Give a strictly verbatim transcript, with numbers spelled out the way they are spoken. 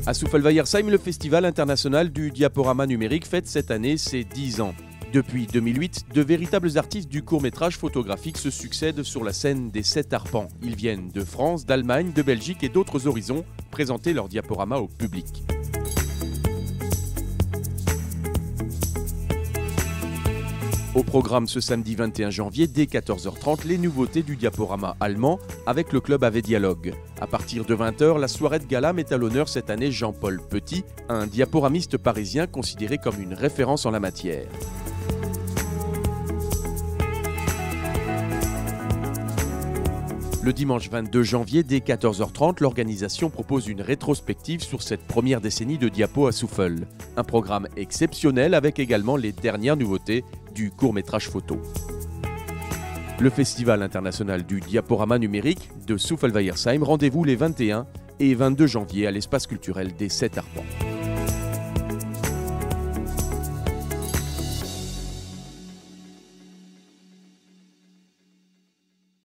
À Souffelweyersheim, le Festival international du diaporama numérique fête cette année ses dix ans. Depuis deux mille huit, de véritables artistes du court-métrage photographique se succèdent sur la scène des sept arpents. Ils viennent de France, d'Allemagne, de Belgique et d'autres horizons présenter leur diaporama au public. Au programme ce samedi vingt et un janvier, dès quatorze heures trente, les nouveautés du diaporama allemand avec le club A V Dialogue. À partir de vingt heures, la soirée de gala met à l'honneur cette année Jean-Paul Petit, un diaporamiste parisien considéré comme une référence en la matière. Le dimanche vingt-deux janvier, dès quatorze heures trente, l'organisation propose une rétrospective sur cette première décennie de diapo à Souffel. Un programme exceptionnel avec également les dernières nouveautés du court-métrage photo. Le Festival international du diaporama numérique de Souffelweyersheim, rendez-vous les vingt et un et vingt-deux janvier à l'espace culturel des sept arpents.